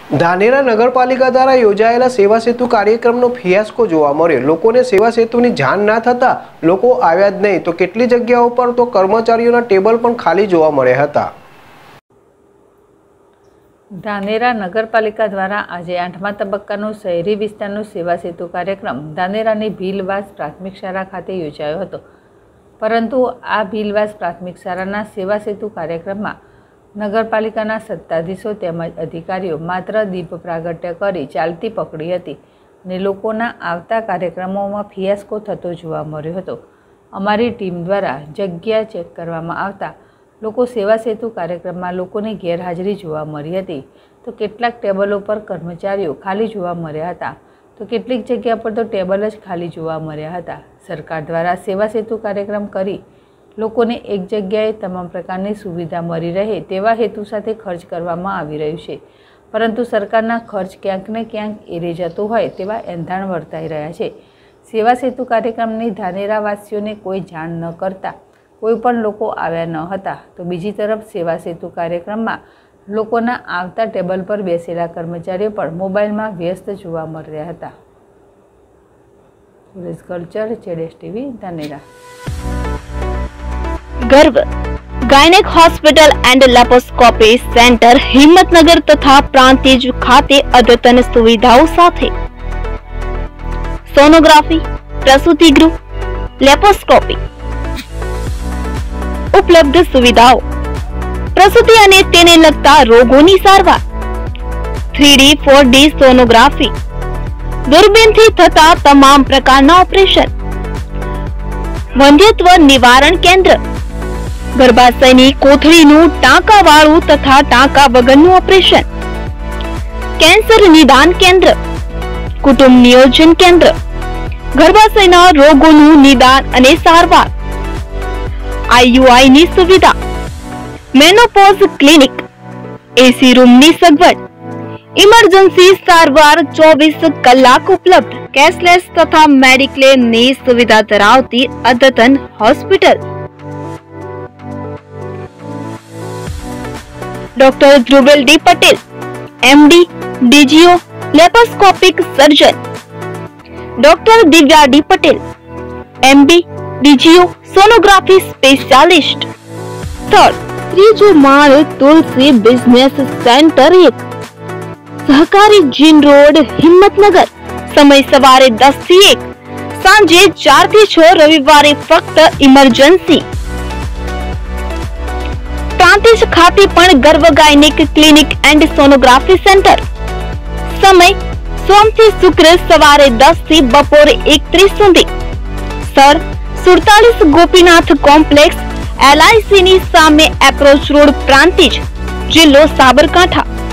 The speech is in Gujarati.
ધાનેરા નગરપાલિકા દ્વારા યોજાયેલા સેવા સેતુ કાર્યક્રમનો ફિયાસ્કો જોવા મળ્યો। લોકોને સેવા સેતુની જાણ ના થતા લોકો આવ્યા જ નહીં, તો કેટલી જગ્યાઓ પર તો કર્મચારીઓના ટેબલ પણ ખાલી જોવા મળ્યા હતા। ધાનેરા નગરપાલિકા દ્વારા આજે 8મા તબક્કાનો શહેરી વિસ્તારનો સેવા સેતુ કાર્યક્રમ ધાનેરાની ભીલવાસ પ્રાથમિક શાળા ખાતે યોજાયો હતો, પરંતુ આ ભીલવાસ પ્રાથમિક શાળાના સેવા સેતુ કાર્યક્રમમાં નગરપાલિકાના સત્તાધીશો તેમજ અધિકારીઓ માત્ર દીપ પ્રાગટ્ય કરી ચાલતી પકડી હતી અને લોકોના આવતા કાર્યક્રમોમાં ફિયાસ્કો થતો જોવા મળ્યો હતો। અમારી ટીમ દ્વારા જગ્યા ચેક કરવામાં આવતા લોકો સેવા સેતુ કાર્યક્રમમાં લોકોની ગેરહાજરી જોવા મળી હતી, તો કેટલાક ટેબલો પર કર્મચારીઓ ખાલી જોવા મળ્યા હતા, તો કેટલીક જગ્યા પર તો ટેબલ જ ખાલી જોવા મળ્યા હતા। સરકાર દ્વારા સેવા સેતુ કાર્યક્રમ કરી લોકોને એક જગ્યાએ તમામ પ્રકારની સુવિધા મળી રહે તેવા હેતુ સાથે ખર્ચ કરવામાં આવી રહ્યું છે, પરંતુ સરકારના ખર્ચ ક્યાંક ને ક્યાંક એરે જતો હોય તેવા એંધાણ વર્તાઈ રહ્યા છે। સેવા સેતુ કાર્યક્રમની ધાનેરાવાસીઓને કોઈ જાણ ન કરતા કોઈ પણ લોકો આવ્યા ન હતા, તો બીજી તરફ સેવા સેતુ કાર્યક્રમમાં લોકોના આવતા ટેબલ પર બેસેલા કર્મચારીઓ પણ મોબાઈલમાં વ્યસ્ત જોવા મળી રહ્યા હતા। કલ્ચર જેડેશ TV Dhanera. Garv gynaec hospital and laparoscopy centre Himmatnagar तथा प्रांतिज खाते अद्यतन सुविधाओं साथे सोनोग्राफी, प्रसूति गृह, लेप्रोस्कोपी उपलब्ध सुविधाओं, प्रसूति अने तेने लगता रोगोनी सारवार, 3D 4D सोनोग्राफी, दूरबीन थी थता तमाम प्रकारना ऑपरेशन, वंध्यत्व निवारण केंद्र, गर्भाशयनी कोथळीनुं टांकावाळुं तथा टांका वगरनुं ऑपरेशन, कैंसर निदान केंद्र, कुटुंब नियोजन केंद्र, गर्भाशयना रोगोनुं निदान अने सारवार, IUI नी सुविधा, मेनोपॉज क्लिनिक, एसी रूम नी सगवड, इमरजेंसी सारवार 24 कलाक उपलब्ध, कैशलेस तथा मेडिक्लेम नी सुविधा धरावती अद्यतन hospital. Doctor Dhruvel D Patel, MD, DGO, laparoscopic surgeon, doctor Divya D Patel, MD, DGO, sonography specialist. Third, त्रीजो माल तुलसी बिजनेस सेंटर 1, सहकारी जीन रोड, हिम्मतनगर। समय सवारे 10 થી 1, सांजे 4 થી 6, रविवारे फक्त इमरजेंसी। प्रांतिज खाते पण Garv gynaec clinic and sonography centre. समय सोम થી શુક્ર સવારે 10 થી બપોરે 1:30 સુધી। સર 47 ગોપીનાથ કોમ્પ્લેક્સ, LIC ની સામે એપ્રોચ રોડ, પ્રાંતિજ, જિલ્લો સાબરકાંઠા।